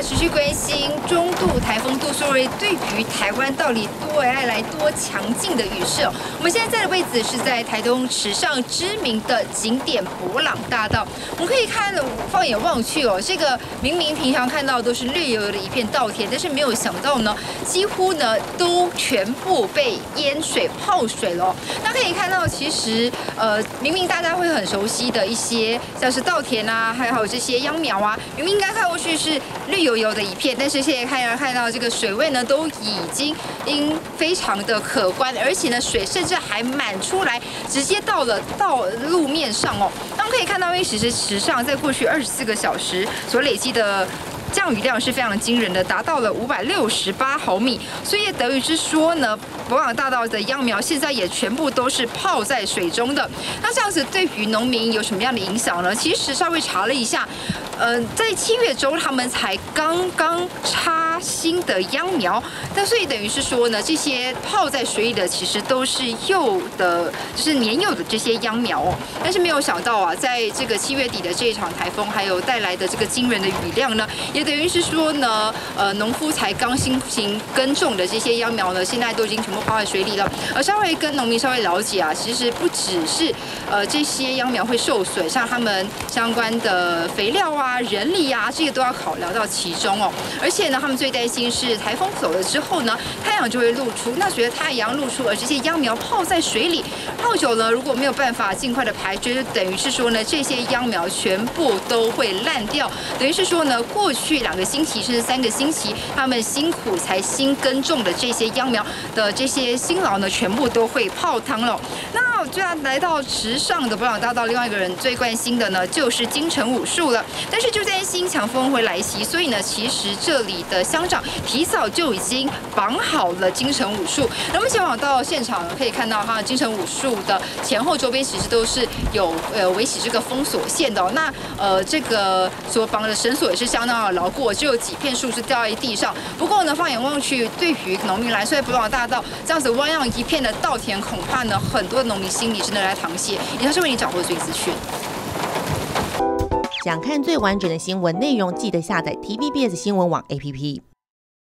持续关心中度台风杜苏芮对于台湾到底带来多强劲的雨势哦。我们现在在的位置是在台东池上知名的景点伯朗大道。我们可以放眼望去哦，这个明明平常看到都是绿油油的一片稻田，但是没有想到呢，几乎呢都全部被淹水泡水了哦。那可以看到，其实明明大家会很熟悉的一些像是稻田啊，还有这些秧苗啊，明明应该看过去是绿油油的一片，但是现在看到这个水位呢，都已经非常的可观，而且呢，水甚至还满出来，直接到了路面上哦。那我们可以看到，因为其实池上在过去24个小时所累积的降雨量是非常惊人的，达到了568毫米，所以也等于是说呢，伯朗大道的秧苗现在也全部都是泡在水中的。那这样子对于农民有什么样的影响呢？其实稍微查了一下，在7月中他们才刚刚插新的秧苗，那所以等于是说呢，这些泡在水里的其实都是就是年幼的这些秧苗哦。但是没有想到啊，在这个7月底的这一场台风，还有带来的这个惊人的雨量呢，也等于是说呢，农夫才刚辛勤耕种的这些秧苗呢，现在都已经全部泡在水里了。稍微跟农民稍微了解啊，其实不只是这些秧苗会受损，像他们相关的肥料啊、人力啊，这个都要考量到其中哦。而且呢，他们最担心是台风走了之后呢，太阳就会露出。那随着太阳露出，而这些秧苗泡在水里，泡久了如果没有办法尽快的排决，就等于是说呢，这些秧苗全部都会烂掉。等于是说呢，过去2个星期甚至3个星期，他们辛苦才新耕种的这些秧苗的这些辛劳呢，全部都会泡汤了。那居然来到池上的伯朗大道，另外一个人最关心的呢，就是金城武树了。但是就担心强风会来袭，所以呢，其实这里的乡长提早就已经绑好了金城武树。那么前往到现场可以看到，哈，金城武树的前后周边其实都是有围起这个封锁线的哦。那这个所绑的绳索也是相当的牢固，只有几片树是掉在地上。不过呢，放眼望去，对于农民来说，伯朗大道这样子弯样一片的稻田，恐怕呢很多农民心里真的来淌血。以上是为你掌握最新资讯。 想看最完整的新闻内容，记得下载 TVBS 新闻网 APP。